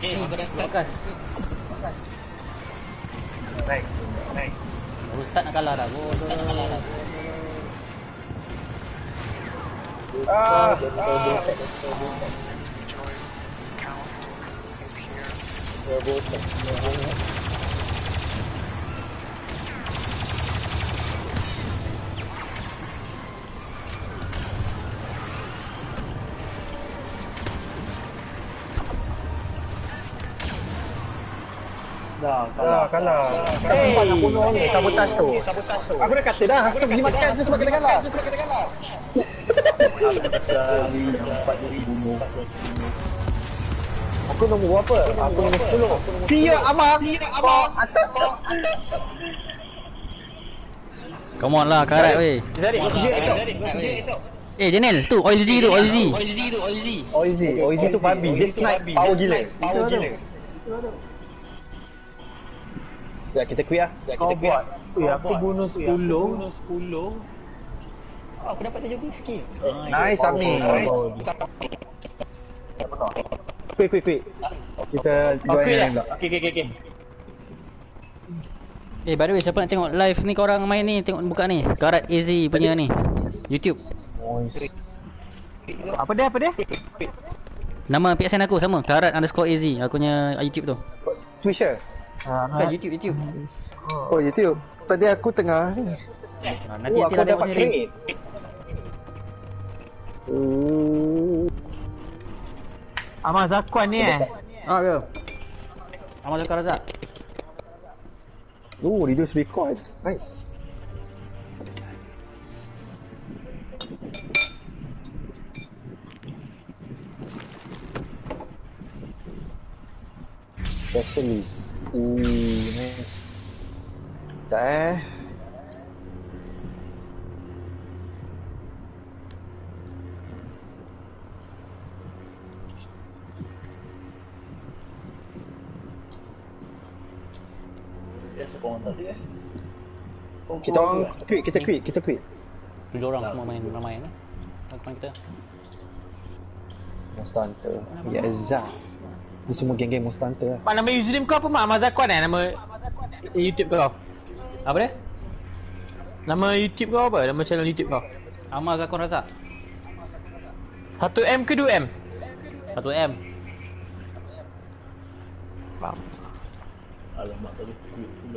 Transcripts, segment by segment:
Aku dah start. Bakas. Nice. Ustaz nak kalah dah. Let's rejoice. Count is here. Kalah. Tempat nak bunuh ni, sabotaj tu. Aku dah kata dah, aku dah pergi makan tu sebab kena kalah. Aku nombor berapa? Aku nombor 10. Sia Amar. Atas. Come on lah, karat weh. Zarik, kerja esok. Janel, tu OZ tu. Oizi tu babi. Dia snipe power gila. Ya, kita quit lah. Aku bunuh 10. Aku dapat 17 skill. Nice, Ami. Quit. Kita join yang lain pula. Okay. By the way, siapa nak tengok live ni korang main ni, tengok buka ni. Karat AZ punya ni. YouTube. Apa dia? Nama PSN aku sama, Karat_AZ. Aku punya YouTube tu. Twitch ke? Bukan YouTube. Oh, YouTube. Tadi aku tengah ni. Nanti lah tengok sendiri. Amar Zakwan ni Ya. Amal Zakar Razak. Reduce record. Nice. Specialist. Nice. Sekejap Kita quit. 7 orang semua main ramai ni. Kawan kita. Monster Hunter. Ya, Zah. Ni semua geng-geng Monster Hunter lah. Mak, nama username kau apa Mak? Amar Zakwan nama YouTube kau? Apa dia? Nama YouTube kau apa? Nama channel YouTube kau? Amal Zakar Razak. 1M ke 2M? 1M. Faham. Alamak tadi quit pula.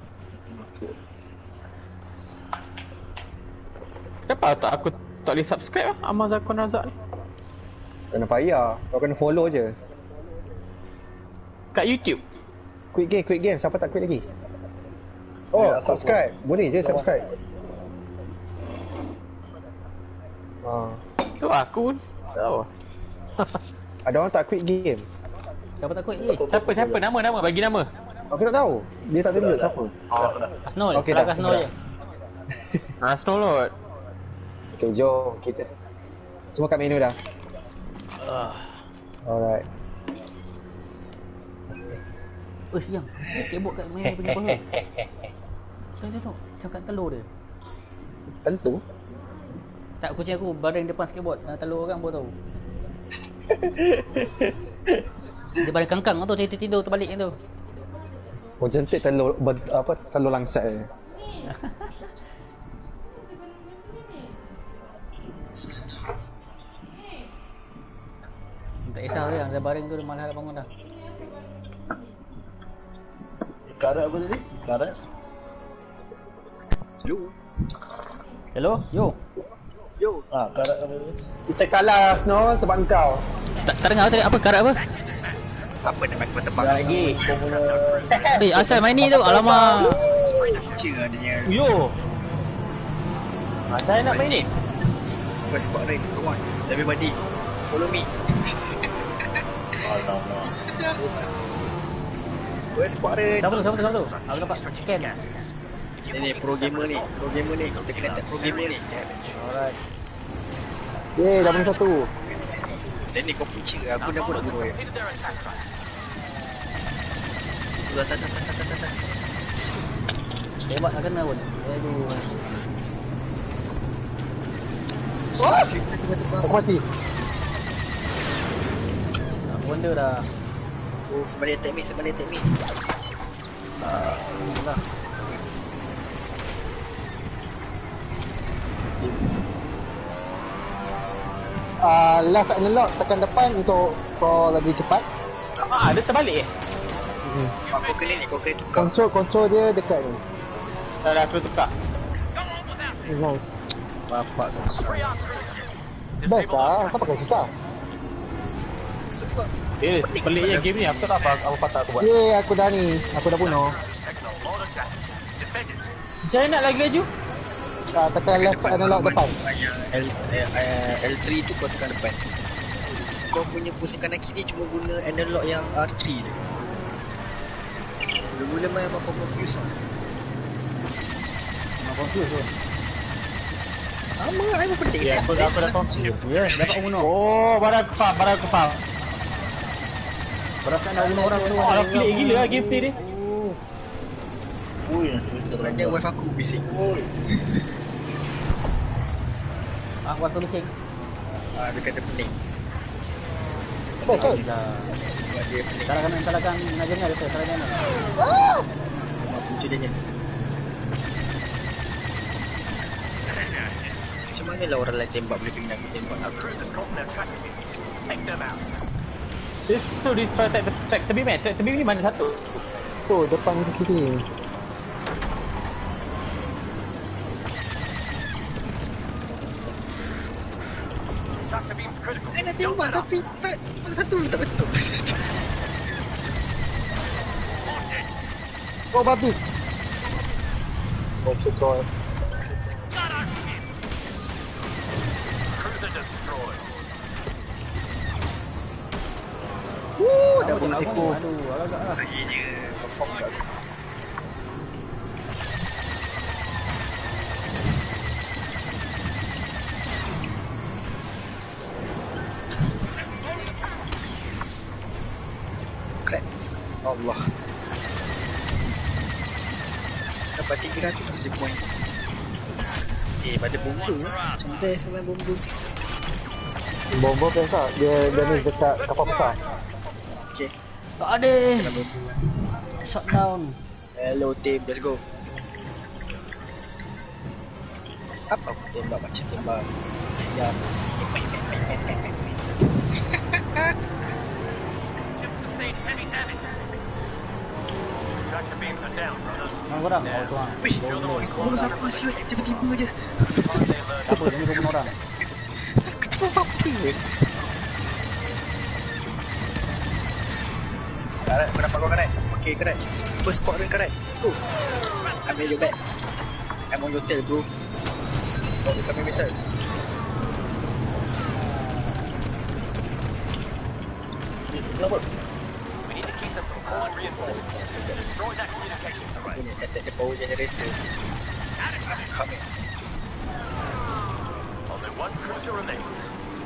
Kenapa tak aku tak boleh subscribe lah Amar Zakwan Razak ni? Kena payah. Kau kena follow je. Kat YouTube? Quit game. Siapa tak quit lagi? Oh, subscribe. Boleh je subscribe. Tu aku pun tak tahu. Ada orang tak quit game. Siapa tak quit ni? Siapa? Nama? Bagi nama. Aku tak tahu. Dia tak tunjuk siapa. Asnol. Okey, Frag dah. Asnol je. Asnol Lord. Okay, jom kita. Semua kat menu dah. Alright. Siang. Skateboard kat main punya apa? Tengok. Cakap telur dia. Tentu. Tak, kucing aku baring depan skateboard. Telur orang pun tahu. Dia baring kangkang tu, tidur terbalik tu. Oh, jentik telur telur langsat je. Tak kisah dia, dia baring tu dia malah bangun dah. Karat apa tadi? Karat? Hello? Yo. Karat apa tadi? Kita kalah Snow sebab kau. Tak dengar tadi apa karat apa? Apa nak main tebak Lagi kau punya Asal main ni tu. Alamak. Cer adanya. Yo. Ada nak main ni? First squad raid, come on. Everybody, follow me. alamak. First squad raid. Siapa tu? Aku dapat scan. Ni pro gamer ni. Kita kena tag pro gamer ni. Alright. Dah pun satu. Dan ni kau punca, aku dah bunuh dia. Tak. Tembak nak kena pun. Aduh. Aku mati. Aku wonder dah. Oh, somebody attack me. Left analog tekan depan untuk kau lagi cepat. Dia terbalik Kau kena tukar. Kontrol dia dekat ni. Dah aku tukar. Nice. Bapak susah. Best lah. Kau pakai susah. Sebab Peliknya game ni aku tak tahu apa patah aku buat. Aku dah ni. Aku dah bunuh. Jangan nak lagi laju. Tekan left analog depan. L3 tu kau tekan depan. Kau punya pusing kanan kiri cuma guna analog yang R3 je. Mula-mula memang kau confuse lah. Memang confuse tu. Apa penting Ya, aku dah confuse. Dapat bunuh. Oh, barang aku faham. Perasan dah bunuh orang tu. Kalau pelik gila lah gameplay ni. Ui, nanti kita Kerana wife aku bising. Waktu bising. Dia kata pening. Best kot. Sebab dia pening. Salahkan Najamnya dia tu. Salahkan. Rumah punca dia ni. Macam mana lah orang lain tembak boleh kena aku tembak aku. So this track tebi man. Track tebi ni mana satu? Oh, depan ke kiri. Nak tembak tapi tak satu tak betul. Oh, babi. Oh, destroy. Dah bunuh seko. Aduh, agak lah. Akhirnya perform kat aku. Crack. Allah. Dapat 300 je point. Pada bomba. Macam best main bomba. Bomba best tak? Dia damage dekat kapal besar. Okay. Tak ada. Jangan bomba. Shutdown. Hello team, let's go. Apa aku tembak macam tembak jam. Orang orang. Oh tuan. Wih, kau bunuh siapa siut? Tiba-tiba je. Tak apa, ini kau bunuh orang. Aku tak buat apa. Karat, kau dapat kau karat. Okay, karat. First squad run karat. Let's go. Ambil your back. I'm on your tail, bro. Kau boleh kami misal. Kenapa? Aku ni attack the power generator. I'm coming. Only one cruiser remains.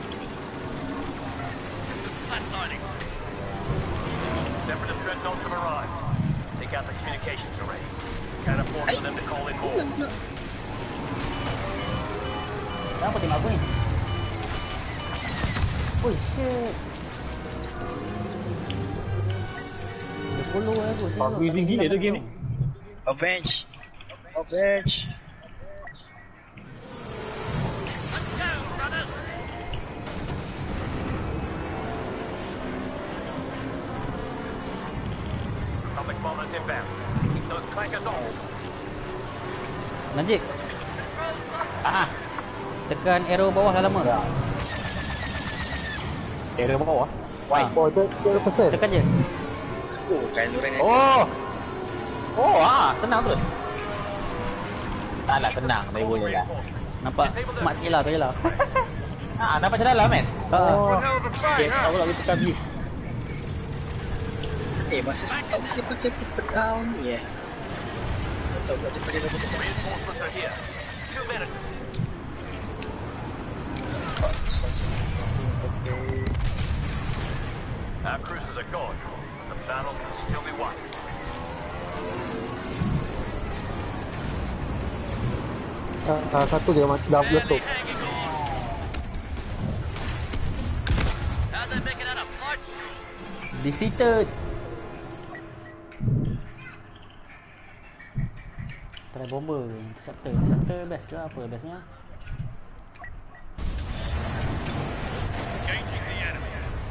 Separatist dreadnoughts have arrived. Take out the communications array. Can't afford for them to call in more. Kenapa tembak aku ni? Oh shit. Dia follow aku. Confusing gila tu game ni. Avenge. Avenge. Atomic bombers inbound. Keep those clankers on. Najib. Tekan arrow bawah dah lama. Area bawah. Why? Oh, dia person. Tekan je. Oh, Kylo Ren. Tenang terus. Taklah tenang, dia boleh lah. Nampak smart sikit lah tu je lah. Nampak macam dalam kan? Okay, Aku nak tekan view. Masa stop mesti pakai pedang ni Tak tahu buat daripada berapa tempat. reinforcements are here. 2 minutes. Nampak susah sih. Our cruisers are gone. The battle can still be won. Satu dia dah letup. Defeated. Try bomber, interceptor. Interceptor best ke apa bestnya? Engaging the enemy.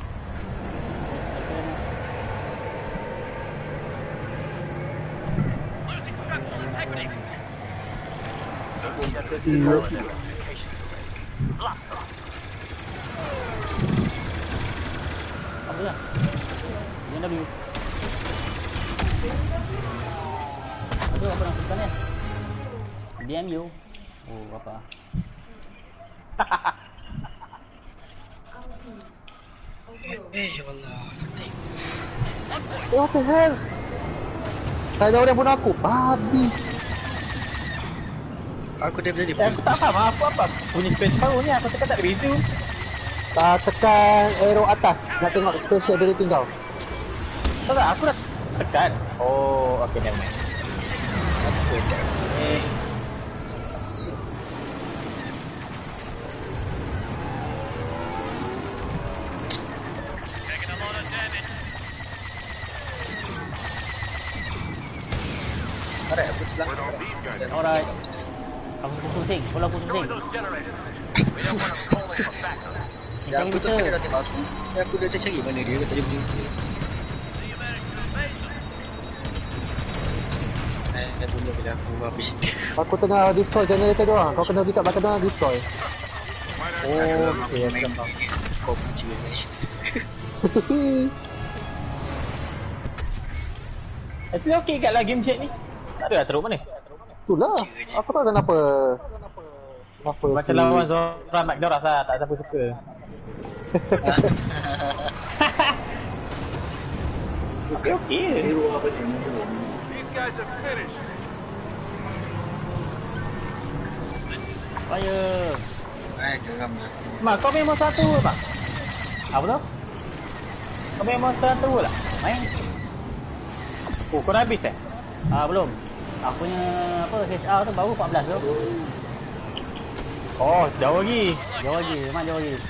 Losing structural integrity. Communications array. Blast off. Apa lah? BNW. Aduh, apa nak sebutkan ni? BMU. Oh, apa? Ya Allah, penting. What the hell? Tak ada orang bunuh aku. Babi. Aku dah berani Aku tak faham apa punya space power ni. Aku tekan tak ada pintu. Tekan arrow atas. Nak tengok special ability kau. Tak tak, aku dah tekan. Oh, okay, never mind. Apa dah? Taking a lot of damage. Alright, aku telah. Alright. Aku pusing, bola aku Destroy pusing. those generators. We don't want them calling for backup. Ya, aku terus kena dah tembak aku. Ya, aku dah cari mana dia. Aku tak ada bunyi. See you managed to evade them. Dah bunyi bila aku habis. Aku tengah destroy generator diorang. Kau kena pergi kat belakang diorang destroy. Oh, okay. Kau benci dengan ni. Itu okey kat lah game chat ni. Tak ada lah teruk mana. Itulah. Aku tak tahu kenapa. Kenapa Macam lawan Zora McDonald's lah. Tak siapa suka. Okey. These guys have finished. Fire. Geram lah. Mak, kau main monster tu tak? Apa tu? Kau main monster tu lah? Main? Oh, kau dah habis eh? Belum. Aku punya apa HR tu baru 14 tu. Oh, jauh lagi. Jauh lagi, memang jauh lagi.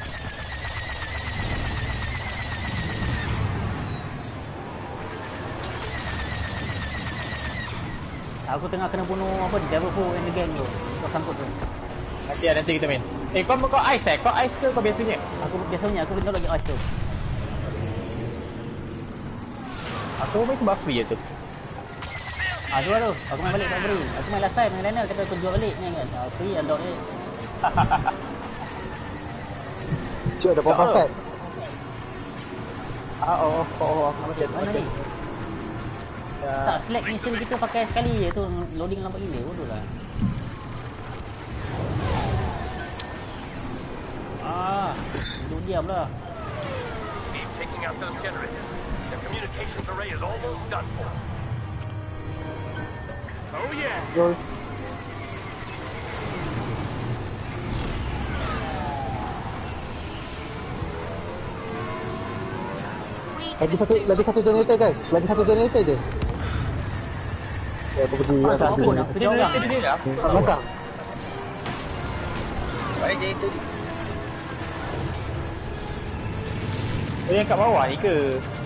Aku tengah kena bunuh apa Devil Foe and the gang tu. Kau sangkut tu. Nanti kita main. Kau ice eh? Kau ice ke kau biasanya? Aku bentuk lagi ice tu. Aku main tu buffy je tu. Jual tu. Aku main balik tak beri. Aku main last time dengan Daniel kata aku jual balik ni kan. Free unlock ni. Cik ada power pack. Mana ni? Tak select mission kita pakai sekali je tu. Loading lambat gila. Bodoh lah. Duduk diam lah. Keep taking out those generators. The communications array is almost done for. Oh yeah. Joy. Lagi satu generator guys. Lagi satu generator je. Ya, aku pergi atas Apa dulu. nak kerja orang? Kat belakang. Baik jadi tu. Oh, yang kat bawah ni ke?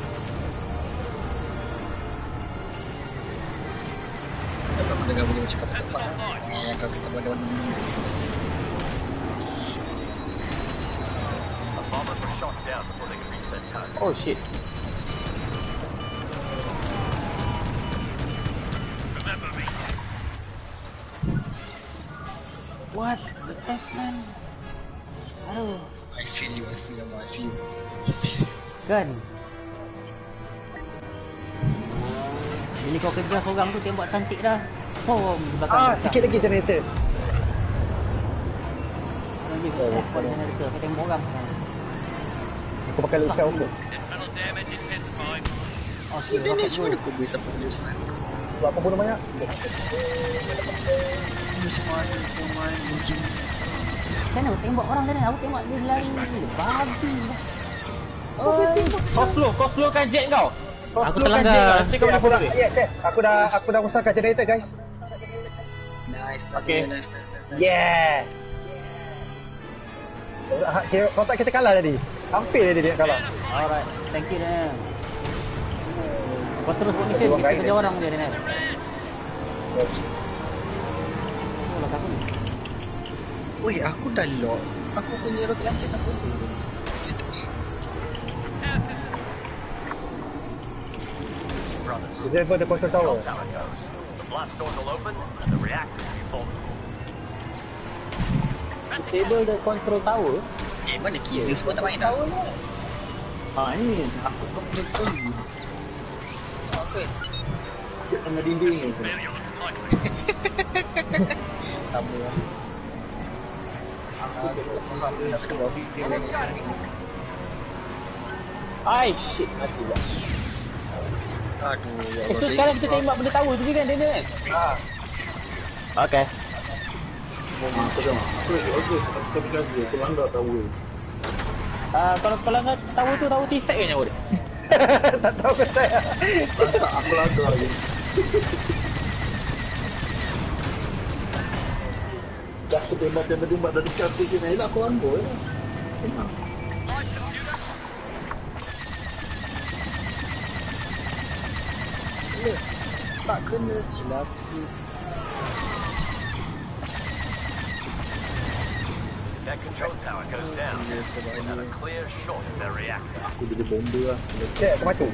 Aku dengar bunyi macam kau tepat. Kau kita pada The bombers were shot down before they could reach that target. Oh shit. Remember me. What the F man? Aduh. I feel you. Kan? Bila kau kerja seorang tu tembak cantik dah. Oh, di belakang. Sikit lagi generator. Lagi. Generator. Kau tembak orang. Aku pakai loot scout aku. Internal damage intensified. Si dia ni cuma aku boleh sampai boleh sekarang. Sebab aku bunuh banyak. Ini semua ada pemain mungkin. Macam mana tembak orang tadi? Aku tembak dia lari. Babi lah. Kau slowkan jet kau. Aku terlanggar. Nanti kau boleh follow dia. Yes. Aku dah rusakkan generator guys. Nice. Okay. Nice. Yes. Kau tak kita kalah tadi. Hampir dia kalah. Alright. Thank you Dan. Kau terus buat mission, kita kejar orang je Daniel. Oh lah aku ni. Weh, aku dah lock. Aku punya rocket launcher tak follow. Dia tepi. Brothers, Disable the control tower. tower goes. The blast doors will open and the reactor will be vulnerable. Disable the control tower. Mana kira? Semua tak main dah. Ni aku tak Apa? sama dinding ni. Sama lah. Aku tak faham nak kena buat video lagi. Ai shit, mati lah. Aduh, ya Allah. So sekarang kita tembak benda tower tu je kan, Daniel kan? Okay. Kalau pelanggar tower tu, tower T-Stack ke nyawa dia? Tak tahu ke saya. Aku laga je. Dah aku tembak dari kaki je naik lah aku ambil lah. Senang. Kena. Tak kena silap. That control tower goes down. Not a clear shot of their reactor. Aku jadi bomba lah. Cek, aku mati.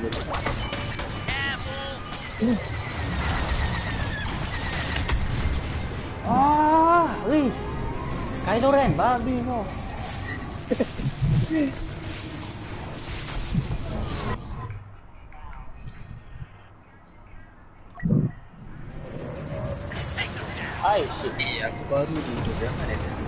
Wish. Kylo Ren, babi kau. Ai shit. Aku baru duduk dah mana tadi.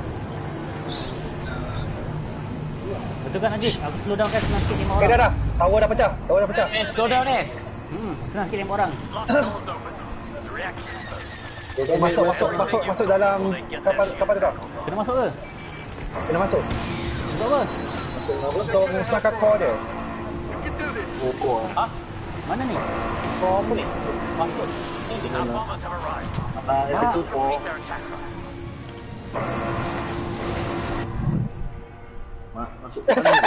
Betul kan Najib? Aku slow down kan senang sikit tembak Okay, orang. dah. Tower dah pecah. Tower dah pecah. Slow down eh. Senang sikit tembak orang. Blast doors open. The reactor exposed. Masuk dalam kapal tu tak? Kena masuk ke? Kena masuk. Untuk apa? Untuk musnahkan core dia. Mana ni? Kau apa ni? Masuk. Our bombers have arrived. Ah, Meet their attack run. Masuk mana je?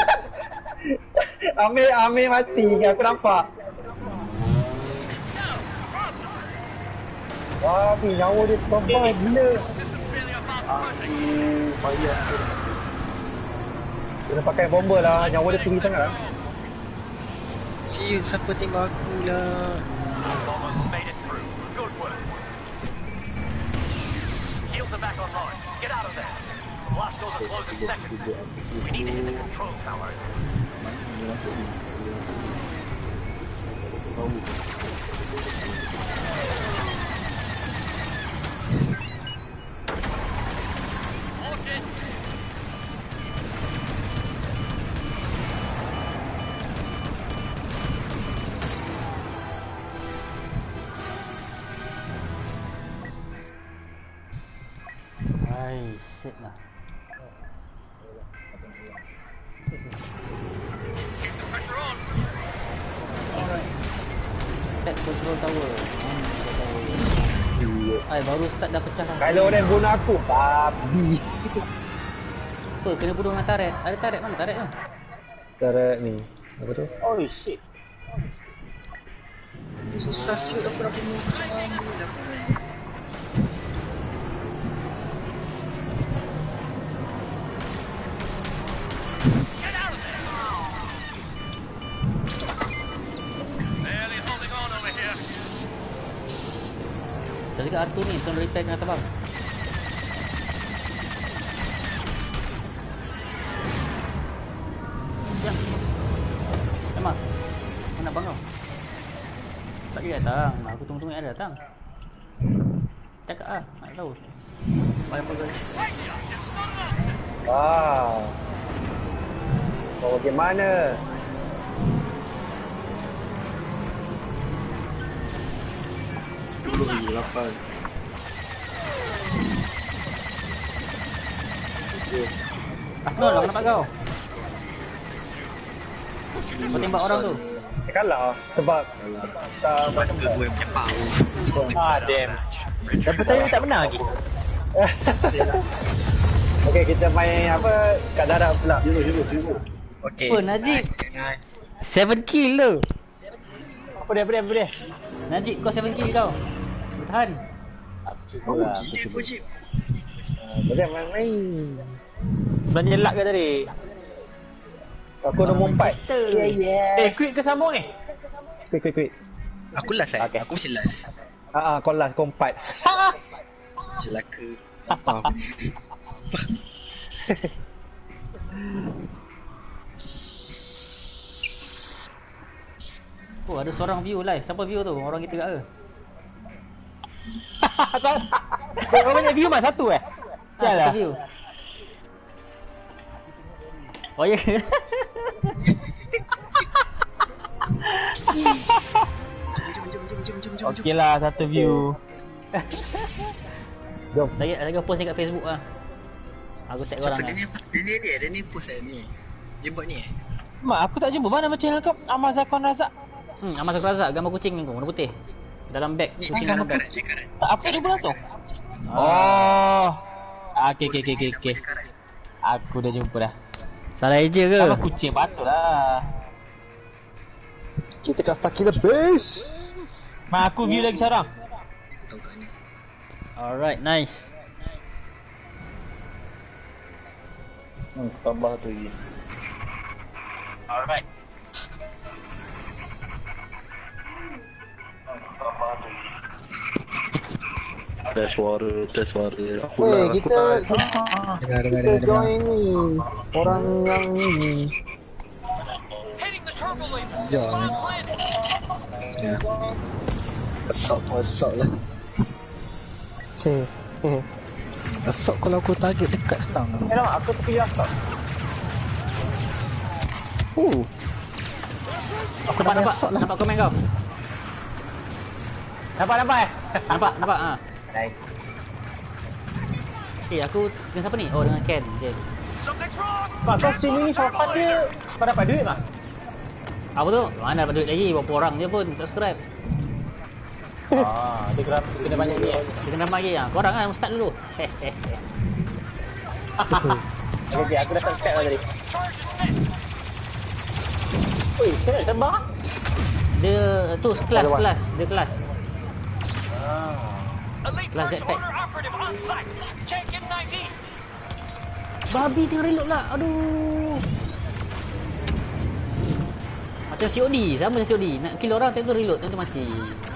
Amir mati. Aku nampak. Wah, nyawa dia tebal gila. Payah. Kena pakai bomber lah. Nyawa dia tinggi sangat lah. Sial, siapa tembak aku lah. Bombers made it through. Good work. Shields are back online. Get out of there. The blast doors will close in seconds. We need to hit the control tower. Ai, shit lah. Attack control tower. Ai, baru start dah pecah lah. Kylo Ren bunuh aku. Babi. Apa? Kena bunuh dengan turret. Ada turret mana turret tu? Turret ni. Apa tu? Oh shit. Susah siut aku nak bunuh macam mana dah. Barely holding on over here. Tadi kat Arthur ni, tuan repair kena terbang. Jam. Emang. Mana bang kau? Tak dia datang. Aku tunggu-tunggu dia datang. Cakap ah, nak tahu. Bayang bagus. Wow. Kau bagaimana? Dulu 8. Asnol lah kenapa kau? Kau tembak orang tu. Kalah sebab tak macam Ke gue punya pau. Ah damn. Dah pertandingan tak menang lagi. Okey, kita main apa? Kat darat pula. Okey. Apa Najib? Nice. 7 kill tu. Apa dia? Najib kau 7 kill kau. Bertahan. Oh, gila kau Jip. Jangan main-main. Belanja luck ke tadi? Aku nombor 4. Manchester. Quit ke sambung ni? Quick. Aku last Okay. Aku mesti last. Kau last, kau 4. Celaka. Apa? Oh, ada seorang view live. Siapa view tu? Orang kita kat ke? Kau banyak view mas? Satu Sial lah. Satu view. Oh ya ke? Jom. Okey lah, satu view. Jom. Saya post ni kat Facebook lah. Aku tag korang Siapa lah. dia ni post ni. Dia buat ni Mak, aku tak jumpa mana macam channel kau. Ahmad Zakon Razak. Amal Razak, gambar kucing ni tu, warna putih. Dalam bag, Ni kucing kan dalam karat, bag. dia karat. Apa dia buat tu? Oh. Okey. Dia karat. Aku dah jumpa dah. Salah eja ke? Apa kucing patutlah. Kita kat Star Killer Base. Mak, aku view lagi seorang. Aku tahu kat ni. Alright, nice. Tambah tu lagi. Alright. Tes suara. Aku Weh, lah. kita Dengar. join ni. Orang yang ni. Hitting the turbo laser. Jom. Bomb planted. Assault lah. Okay. Assault kalau aku target dekat senang. Aku tepi asap. Aku nak assault lah. Nampak komen kau? Nampak Nampak ah. Nice. Aku dengan siapa ni? Oh, dengan Ken. Okay. Something's wrong. Mak, kau streaming ni sopan dia. Kau dapat duit mak? Apa tu? Mana dapat duit lagi? Berapa orang je pun subscribe. Dia kena banyak ni Kita kena lagi ah. Korang kan start dulu. Okay, aku dah subscribe lah tadi. Charge is set. Oi, kena tembak? Dia tu kelas. Dia kelas. Elite Kelas First jetpack. Order operative on site. Can't get an ID. Babi tengah reload lah. Aduh. Macam COD. Sama macam COD. Nak kill orang tengok tu reload. Tengok tu mati.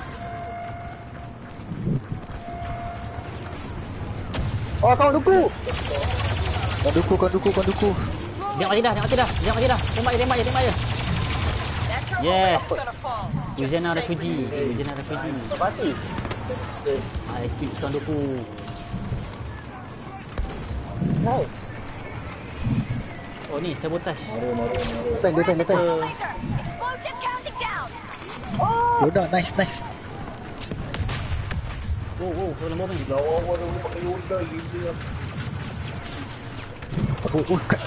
Oh, kau duku. Kau duku. Dia mati dah. Tembak je. Yes. Louisiana refugee. Mati. I kill tuan duku. Nice. Oh ni sabotage. Defend. Explosive counting down. Yoda, nice. Wow, tolong bom ni. Aku, crack.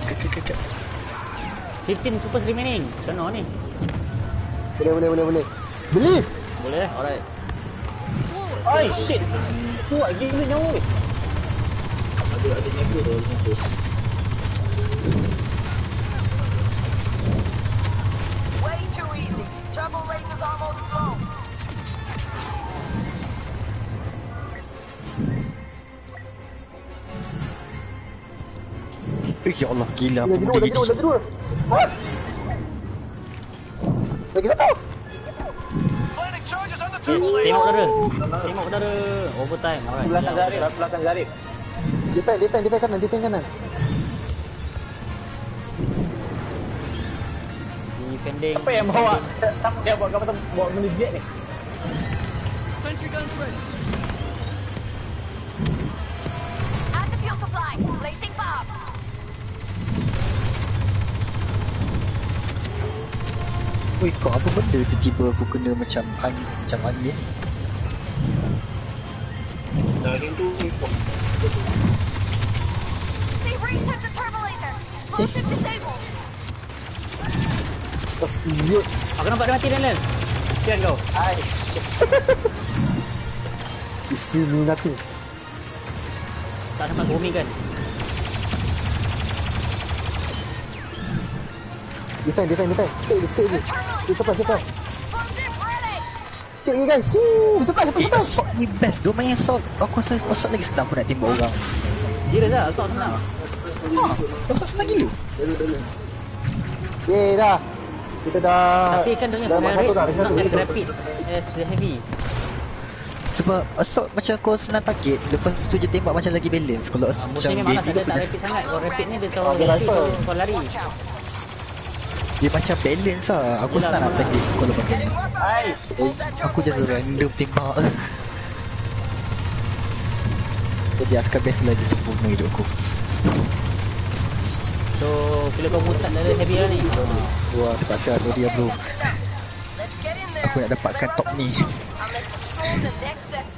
15 troopers remaining. Macam mana ni? Boleh. Believe. Boleh? Alright. Oi, shit. Kuat gila nyawa ni. Way too easy. Turbo laser's almost blown. Ya Allah, gila apa benda Lagi gini. dua. Lagi satu. Planting charges on the turbo laser. Tengok udara. Overtime. Alright. Belakang Zarif. Defend kanan. Defending. Siapa yang bawa? Siapa yang bawa kapal bawa benda jet ni? Add the fuel supply. Placing bomb. Weh, kau apa benda tiba-tiba aku kena macam angin. They've retook the turbo laser. Explosive disabled. Siut. Aku nampak dia mati Daniel. Kesian kau. Ai, shit. You see me nothing. Tak sempat booming kan. Defend. Stay. Supply. Explosive Sikit lagi guys. Cepat. Assault ni best. Dia main assault. Aku rasa assault lagi senang aku nak tembak orang. Serius lah, assault senang. Assault senang gila. Yeay dah. Kita dah Tapi kan dia dah punya satu dah. rate Lagi satu. not Lagi as satu. rapid as the heavy. Sebab assault macam kau senang target. Lepas tu je tembak macam lagi balance. Kalau macam Musuh ni malas, baby dia tu tak kena rapid sangat. Kalau rapid ni dia tahu Pakai rapid rifle. kau lari. dia macam balance lah. Aku senang nak target kalau pakai ni. Aku just random tembak. Jadi akan best lagi sempurna hidup aku. So bila kau mutat dari heavy lah ni. Wah, terpaksa tu dia bro. Let's get in there. Aku nak dapatkan top ni. I'll make a stroll the next sector.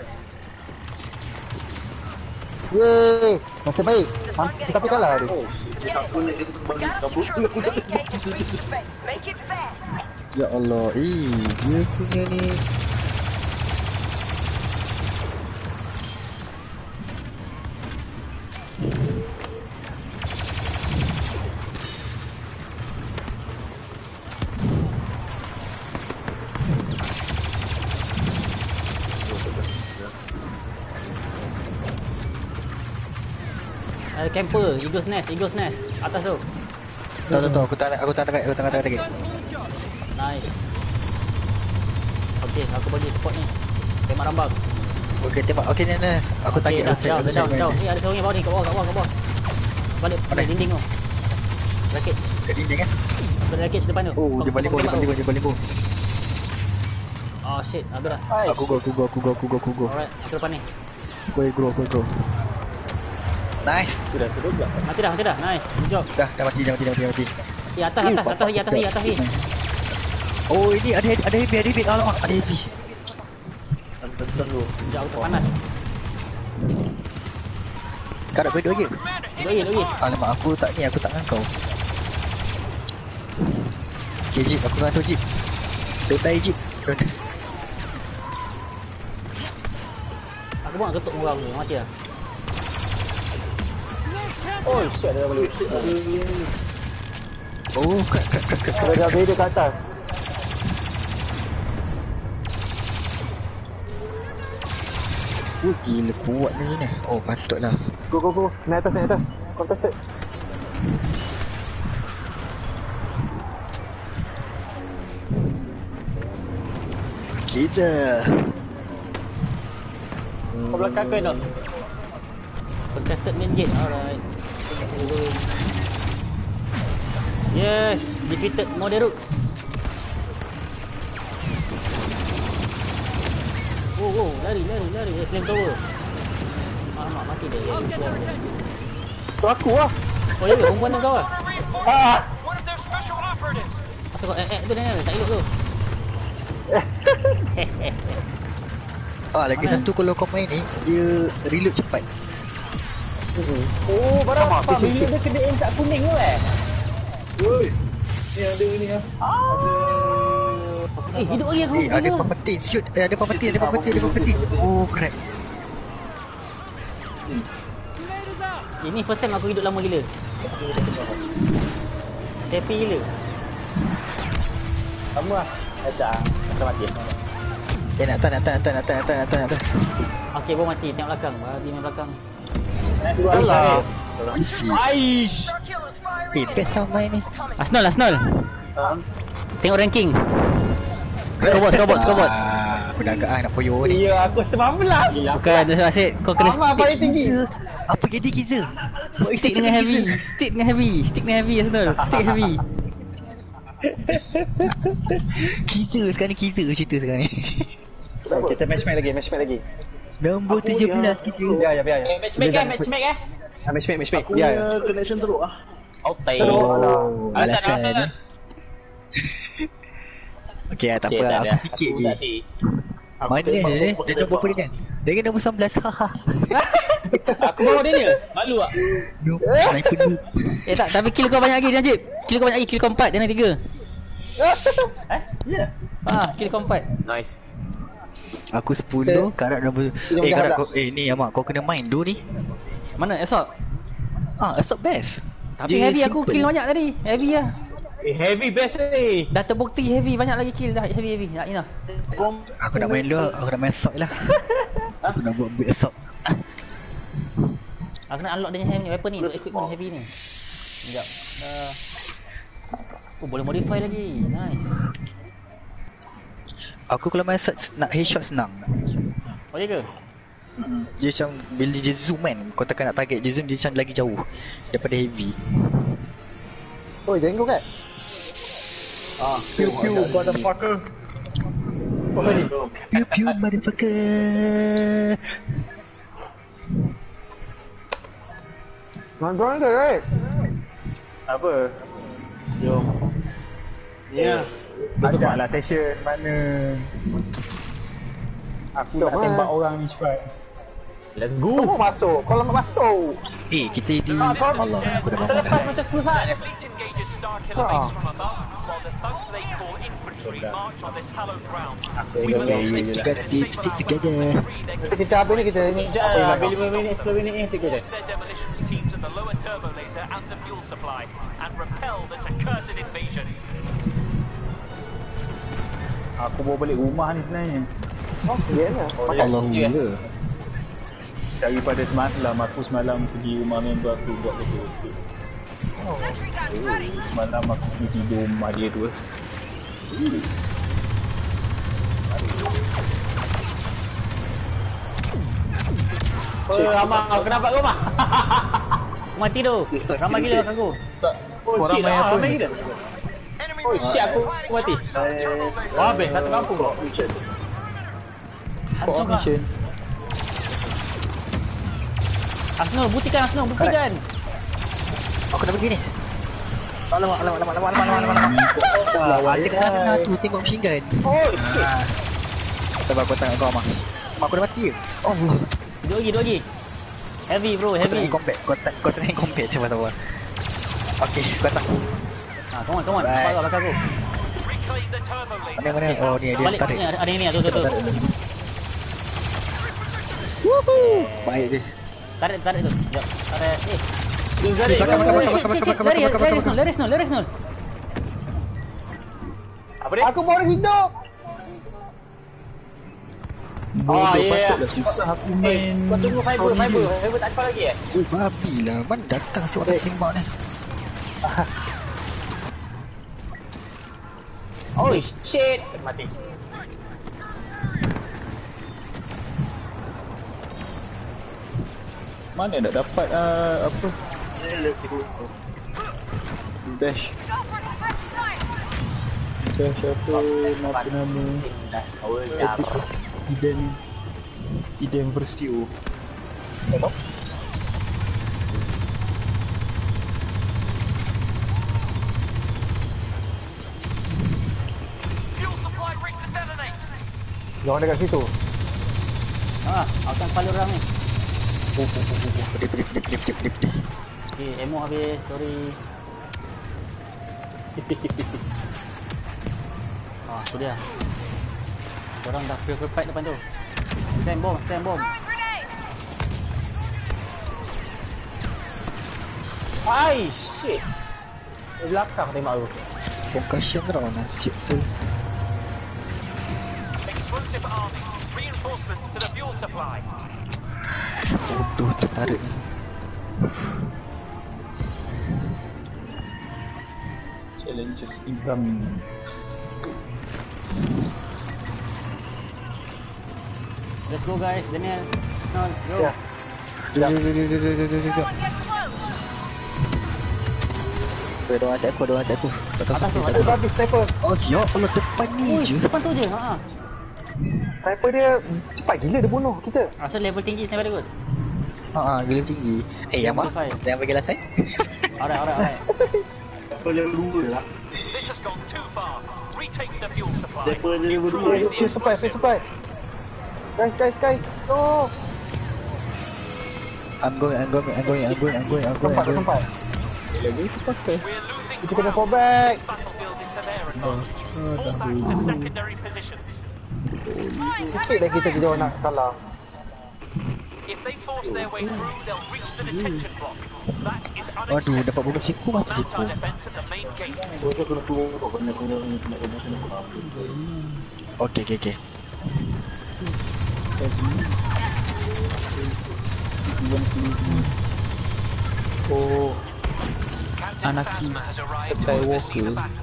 Yeay. Nasib baik. Tapi kalah dia. Aku ni dia bagi Gotta kabut. secure the main gate to free space. Make it fast. Ya Allah. Dia punya ni. Camper, Eagle's Nest. Atas tu. Tahu. Aku tak target. Nice. Okay, aku bagi support ni. Tembak rambang. Okey, tembak. Okey, ni. Aku target. Jauh. Ni ada seorang ni bawah ni, kat bawah. Balik Mana? dinding tu. Wreckage. Kat dinding kan? Ada wreckage depan tu. Oh, dia balik pun. Oh shit, habis dah. Aku go. Alright, aku depan ni. Aku go. Nice. Mati dah. Nice. Good job. Dah mati. Atas lagi. Oh, ini ada heavy. Alamak, ada heavy. Sekejap aku panas. Kau nak berdoa lagi? Lagi. Alamak, aku tak dengan kau. Okay, Jeep, aku gantung Jeep. Tetai Jeep. Aku buat ketuk orang tu, mati dah. Oh shit, dia balik. Oh, kat. Kalau dah berada kat atas. Gila kuat ni. Oh, patutlah. Go. Naik atas. Contested. Kita. Kau belakang kau nak. Contested main gate. Alright. Yes, defeated Moderux. Wow, lari. Flamethrower. Alamak, mati dia. Tu aku lah. Oh ya, perempuan tu kau lah. One of their special operatives. Asal kau tu Daniel, tak elok tu. Lagi satu kalau kau main ni, dia reload cepat. Oh, barang apa? Bila dia kena aim kat kuning tu Woi. Ni ada ni ah. Hidup lagi aku. Ada pempetin, shoot. Ada pempetin. Oh, crap. Ini first time aku hidup lama gila. Happy gila. Sama lah. Macam mati. Nak atas. Okay, baru mati. Tengok belakang. Babi main belakang. Alah. Aish. Best lah main ni. Arsenal. Tengok ranking. Scoreboard. Perdagaan nak poyo ni. Ya, aku 19. Bukan, asyik. Kau kena paling tinggi. Apa jadi kita? stick dengan heavy Arsenal. Stick heavy. Kita sekarang ni cerita sekarang ni. Kita matchmake lagi. Nombor 17 kita. Ya. Matchmake Matchmake. Aku punya connection teruk ah. Outai. Alasan. Okey, tak apa. Aku fikir je. Mana dia? Dia nombor apa dia? Dia nombor 19. Haha. Aku bawa dia ni. Malu tak? Sniper dulu. tak, tapi kill kau banyak lagi Najib. Kill kau banyak lagi, kill kau 4 dan 3. Ya. Kill kau 4. Nice. Aku 10, karat nombor. Karat kau. Ni Amak, kau kena main dulu ni. Mana assault? Assault best. Tapi Dia heavy aku simple. kill banyak tadi. Heavy lah. Heavy best ni. Dah terbukti heavy, banyak lagi kill dah. Heavy. Nak Ina. Aku nak main dulu. Aku nak main assault lah. Aku nak buat build assault. Aku nak unlock dia punya weapon ni, equipment heavy ni. Sekejap. Dah. Oh, boleh modify lagi. Nice. Aku kalau main assault nak headshot senang. Oh, ya ke? Dia macam bila dia zoom kan, kau tekan nak target dia zoom, dia macam lagi jauh daripada heavy. Oh, jangan kau kat. Pew pew motherfucker. Pew pew motherfucker. Nonton ke, right? Apa? Jom. Ya. Ajaklah session mana. Aku nak tembak orang ni cepat. Let's go. Kau masuk. Kau lama masuk. Kita di Allah, aku dah bangun dah. Macam 10 saat je. Fleet engages Star Killer base from above, while the thugs they call infantry march on this hallowed ground. Stick together. Kita habis ni kita ni. Habis 5 minit, 10 minit ni tiga je. Their demolitions teams at the lower turbo laser and the fuel supply, and repel this accursed invasion. Aku bawa balik rumah ni sebenarnya. Oh, ya lah. Allahumma. Daripada semalam, aku semalam pergi rumah member aku buat kerja sikit. Semalam aku pergi tidur rumah dia tu. Ramai, kenapa rumah? Mati tu. Ramai gila belakang aku. Oh shit, ramai gila. Enemy Oh shit, aku mati. Wah, habis satu kampung kau. Mission. Arsenal, buktikan. Aku dah pergi ni. Alamak. Ada kena tu tembak machine gun. Oh shit. Coba aku tengok kau, Mak. Mak aku dah mati ke? Allah. Dua lagi. Heavy bro, Kau tengah heavy. combat. Kau tengah combat coba. Okey, kau tak. Come on. Right. Follow belakang aku. reclaim the turbo laser. Mana? Oh, ni dia Balik tarik. ni, ada ni, tu. Baik dia. Tarik tu. Sekejap. Tarik. Lari Snell. Apa dia? Aku baru hidup. Oh ya. Susah aku main. Kau tunggu fiber tak ada lagi Babi lah. Mana datang si orang tembak ni. Oh shit. Mati. Mana nak dapat apa? Dash. Siapa nama Iden Versio. Fuel supply rig to detonate. Jangan dekat situ. Akan kepala orang ni. Pedih. Okay, ammo habis, sorry. Tu dia. Orang dah preoccupied depan tu. Stand bomb. Ai shit. Di belakang tembak aku. Concussion tau nasib tu. Explosive army. Reinforcements to the fuel supply. Bodoh tertarik ni. Challenges incoming. Let's go guys, Daniel. No, go. Ya. Ada aku. Tak tahu Atas tu, siapa. Aku habis sniper. Oh ya Allah, depan ni je. Depan tu je. Sniper dia cepat gila dia bunuh kita. Rasa level tinggi sniper dia kot. Gila tinggi. Yang mana? Yang bagi last time? Alright. Apa level 2 lah. This has gone too far. Retake the fuel supply. Level dia level 2. Free supply. Guys. No. I'm going. Sempat. Lagi tu pakai. We're losing Kita kena ground. fall back. This battlefield is to their advantage. Fall back to secondary positions. Sikit dah kita orang nak kalah. If they force their way through, they'll reach the detention block. That is Waduh, dapat bonus siku, mati Mount siku. our defense at the main gate. Bocah kena keluar kau kena keluar. Okey. Oh, Captain Anakin Phasma has arrived to Skywalker. oversee the battle.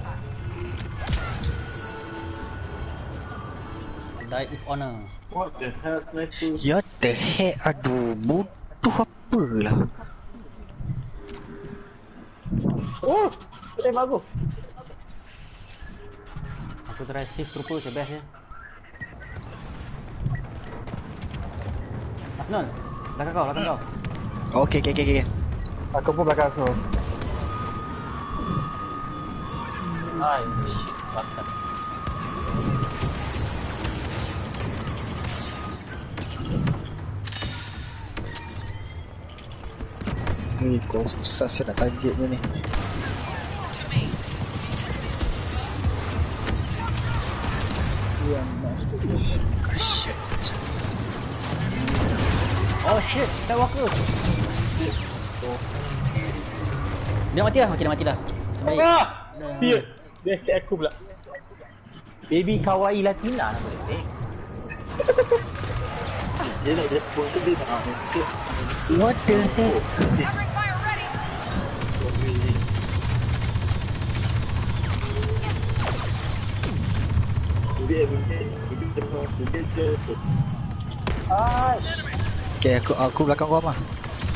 Die with honor. What the hell, sniper? Ya the heck, aduh, butuh apa lah. oh, tembak aku. Aku try save trooper macam best je. Asnul, belakang kau. Okey. Aku pun belakang so. Ay, shit, bastard. Ni kau susah saya nak target ni. Shit. Oh shit, Skywalker. Dia mati dah? Okey, dia mati dah. Sebaik. Siap. Dia attack aku pula. Baby kawaii Latina nama dia. Dia nak respon tu dia nak ambil. What the heck? Covering fire ready. Dia Okay, aku belakang kau mah.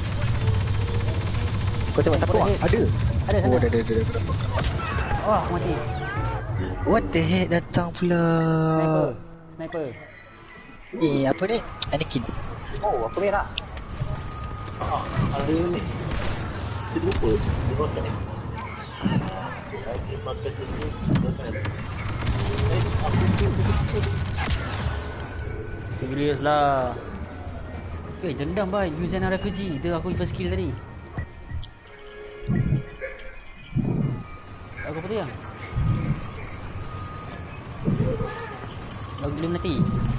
Kau tembak siapa? Ada. Ada sana. Oh, ada. Oh, aku mati. What the heck datang pula? Sniper. Apa ni? Anakin. Oh, aku merah. ada ni. Dia lupa. Dia makan ni. Dia makan ni. Serius lah. Dendam boy. Use an refugee. Itu aku first kill tadi. Aku apa tu yang? Lagu Illuminati.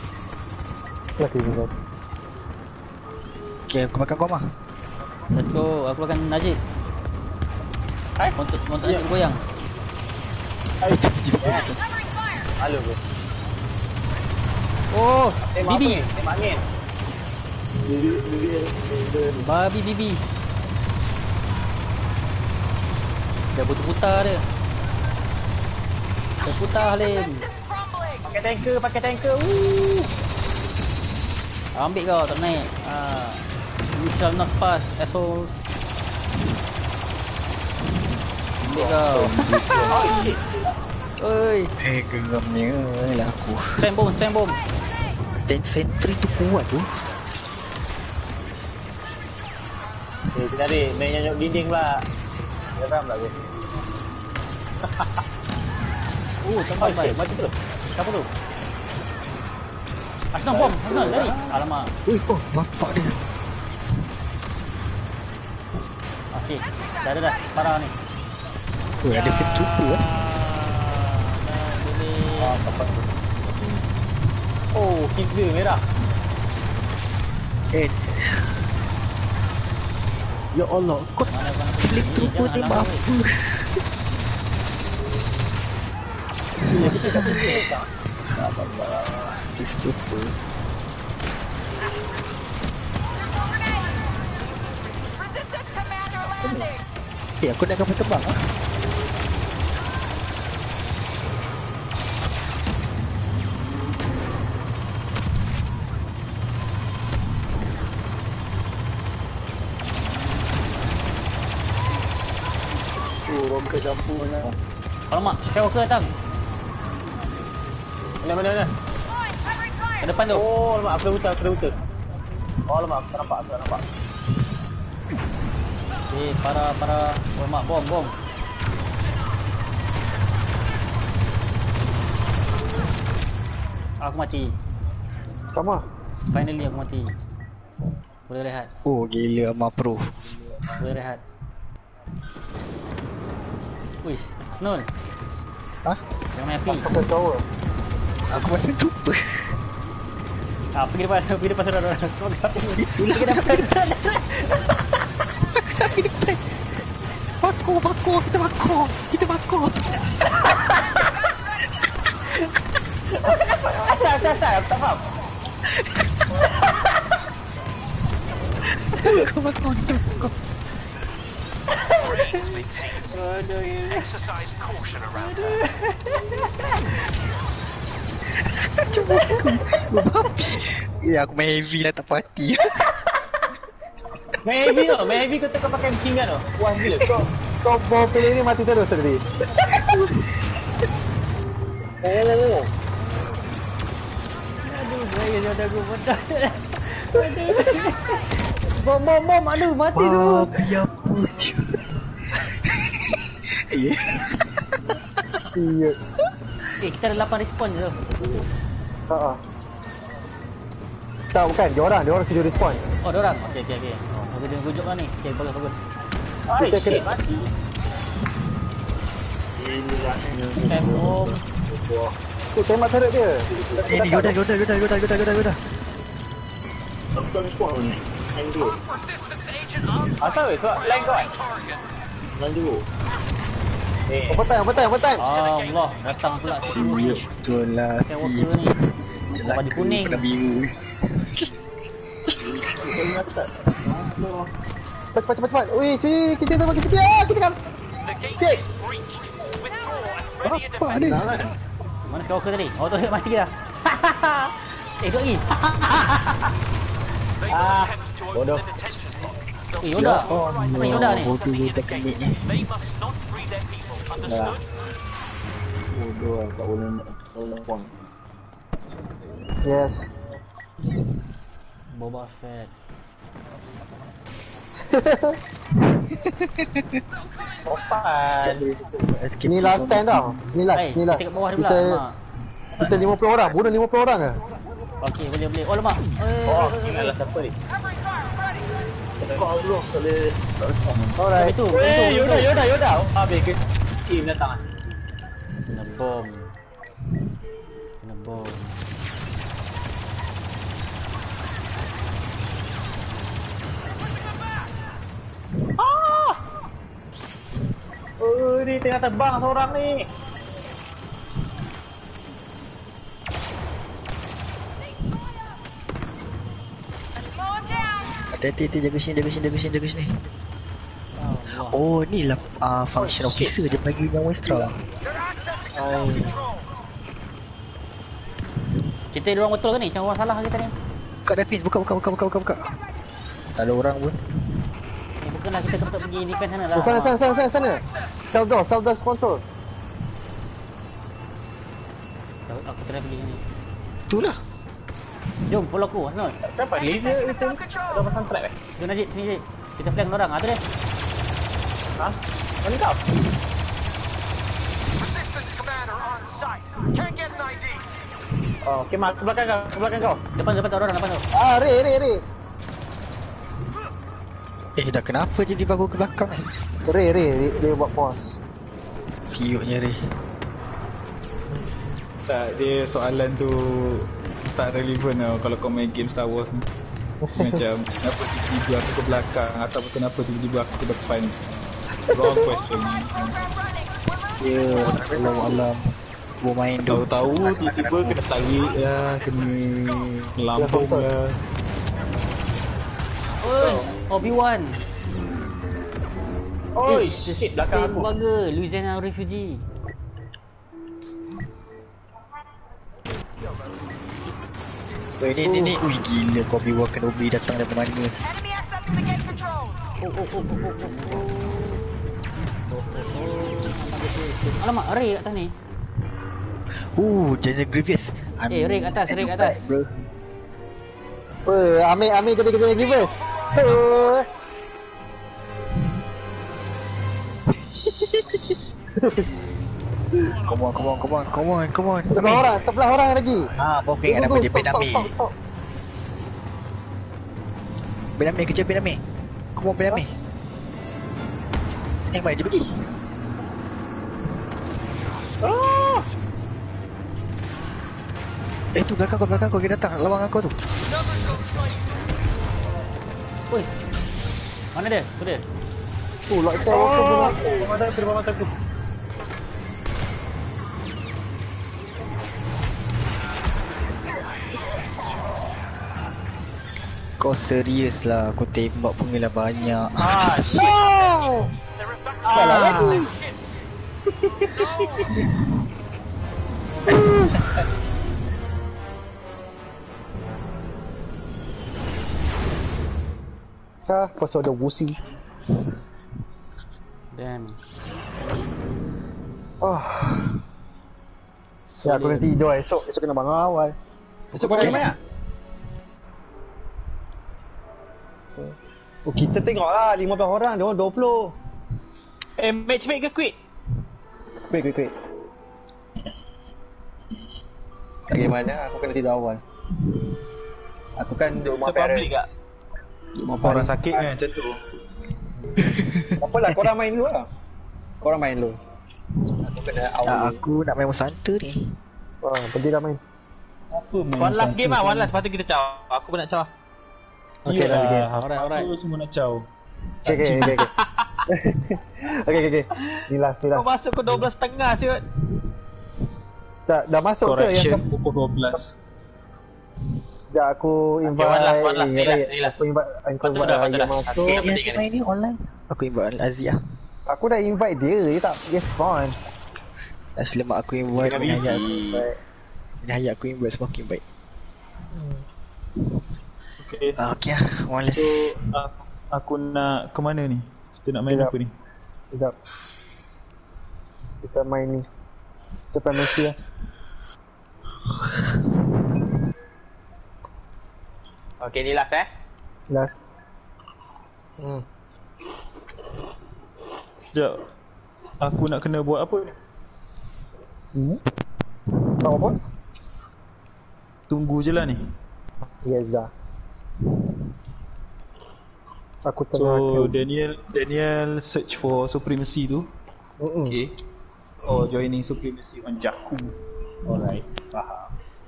Okay, aku makan kau mah. Let's go. Aku akan Najib. Montok Najib goyang. Halo bos. Oh, Bibi. Tembak angin. Babi Bibi. Dah putar dia. Dah putar Halim. Systems crumbling. Pakai tanker. Ambil kau, tak naik. You shall not pass, assholes. Ambil kau. Oh shit. Oi, Geramnya lah aku. spam bom. Stand sentry tu kuat tu. Kita ni main nyanyuk dinding pula. Geram lah aku. Tempat baik. Macam tu. Siapa tu? Asnal bom, Asnal dari. Alamak. Ui, bapak dia. Okey, dah. Parah ni. Ada flip trooper lah. Oh, kita merah. Ya Allah, kau flip trooper tembak apa? Flip trooper. Resistance commander landing. Aku nak kapal terbang lah. Orang ke campur lah. Alamak, Skywalker datang. Mana? Line, covering fire. Ke depan tu. Oh, alamak, aku dah hutan. Oh, alamak, aku tak nampak. Para. Alamak, bom. Aku mati. Sama. Finally aku mati. Boleh rehat. Oh, gila Ama Pro. Boleh rehat. Wish, Snul. Hah? Jangan main api. Aku main trooper. Pergi depan saudara. Itulah Pergi depan. Pergi depan. Bakor, kita bakor. Asal, aku tak faham. Bakor. Rain's been seen. Exercise caution around her. Ya, aku main heavy lah, tak parti. Main heavy kau tengah pakai machine gun tu. Puas gila. Kau bawa player ni mati terus tadi. Oh. Aduh, saya jodoh aku bodoh. Aduh. Bom, aduh, mati tu. Ya pun. Ya. Iya. Kita ada 8 respon je tu. Haa. Tak, bukan. Dia orang 7 respon. Oh, diorang? Okey. Oh, aku jangan gujuk lah ni. Okey, bagus. Ai, Kita shit, kena- mati. Bom. Tu tembak turret dia. Ni Yoda. Bukan spawn ni. Hang dulu. Asal weh, sebab line kau kan? Hang dulu. Overtime. Allah, datang pula. Ya, betul lah. Skywalker ni. Baju kuning. Kena bingung. Cepat. Ui, kita dah pakai sepi. Kita kan. The gate Shit. is breached. Withdraw and ready a Apa ni? defense. Mana Skywalker tadi? Oh, tu mati dah. Tu lagi. They will attempt to open the detention block. Yoda. Apa Yoda ni? Bodoh teknik ni. They must not free their people. Understood? Bodoh lah, tak boleh puang. Yes. Boba Fett. Ni last stand tau. Ni last. Kita kat bawah dia pula. Mak. Kita 50 orang. Bunuh 50 orang ke? Okey, boleh. Oh, lemak. Ingatlah siapa ni? Kau dulu, tak boleh. Alright. Itu. Yoda. Habis ke? Team datang ah. Kena bom. Oh, ni tengah terbang seorang ni. Hati-hati, jaga sini. Oh, ni lah function officer dia bagi yang extra. Kita ada orang betul ke ni? Macam orang salah ke kita ni? Buka dah Fiz, buka. Tak ada orang pun. Bukanlah kita patut pergi defense sana lah. Sana. Cell door control. Aku try pergi ni. Itulah. Jom, follow aku, Asnul. Siapa? Laser itu? Ada pasang trap eh? Jom Najib, sini Najib. Kita flank orang. Tu dia. Ha? Mana kau? Resistance commander on site. Can't get an ID. Oh, okey, mak, ke belakang kau. Depan tu orang, depan tu. Ray. Dah kenapa jadi baru ke belakang ni? Ray buat pause. Siuknya Ray. Tak, dia soalan tu tak relevan tau kalau kau main game Star Wars ni. Macam kenapa tiba-tiba aku ke belakang ataupun kenapa tiba-tiba aku ke depan. Wrong question. Ya, alam. Gua main dulu. Tahu tiba-tiba kena tarik lah, kena lambung lah. Oi, Obi-Wan. Oi, shit, belakang aku. Bugger, Louisiana refugee. Weh, ni. Ui, gila kau Obi-Wan Kenobi datang dari mana? Enemy accessing the gate controls. Alamak, Ray kat atas ni. General Grievous. Ray kat atas. Bro. Ambil jadi reverse. Come on. Sebelah orang lagi. Okey, ada apa dia Benami. Stop. Benami kerja Benami. Come on Benami. Mana dia pergi? Tu belakang kau, dia datang lawan aku tu. Oi. Mana dia? Tu dia. Lock Skywalker pun aku. Depan mata aku. Kau serius lah, aku tembak pengelah banyak. Ah, shit! No! Salah lagi. Pasal ada wusi. Damn. Ya aku nanti tidur esok kena bangun awal. Esok kau nak main tak? Oh, kita tengok lah 15 orang, dia orang 20. Matchmake ke quit? Quick. Bagaimana? Aku kena tidur awal. Aku kan di rumah Sebab parents. public tak? Orang sakit kan macam tu. Apalah, korang main dulu lah. Korang main dulu. Aku kena awal. Aku nak main Monsanto ni. Pergi dah main. Apa main One last santai game lah, tu? one last. Lepas tu kita caw. Aku pun nak caw. Okay, dah game. Alright. So semua nak caw. Okay. Ni last. Kau masuk ke 12.30 siut. Dah masuk ke yang Correction pukul 12. dah aku invite one last. Ni last. aku invite Patut dah. yang masuk. Kita penting Yang ni. main ni online. Aku invite Azia. Aku dah invite dia tak dia spawn. Asli mak aku invite, Dengan Minayat aku biji. invite. Minayat aku invite, semua aku invite. Okay. Okay lah, one last. So aku nak ke mana ni? Kita nak main Sekejap. apa ni? Sekejap. Kita main ni. Supremacy lah. Okay, ni last Last. Sekejap. Aku nak kena buat apa ni? Tahu apa? Tunggu je lah ni. Yes dah. Aku So tengah Daniel search for supremacy tu. Okay. Oh, joining supremacy on Jakku. Alright, faham.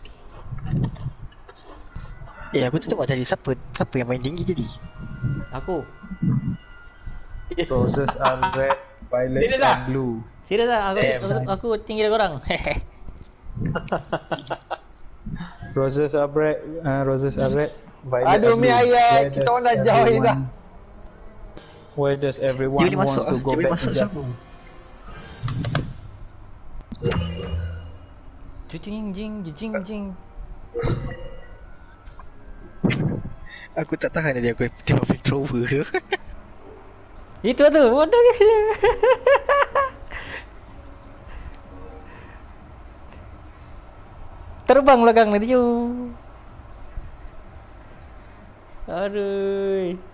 Aku tu tengok tadi siapa yang main tinggi jadi. Aku. Roses are red, violets Dia dah. are blue. Serius lah, aku tinggi dari korang. Roses are red, violets Aduh are mi blue. ayat, kita orang dah join dah. Where does everyone Dia boleh wants masuk to lah. go Dia boleh back masuk to siapa? Jakku? Jing. Aku tak tahan tadi aku tengok flamethrower tu. Itu tu, bodoh ke? Terbang belakang nanti cu. Aduh.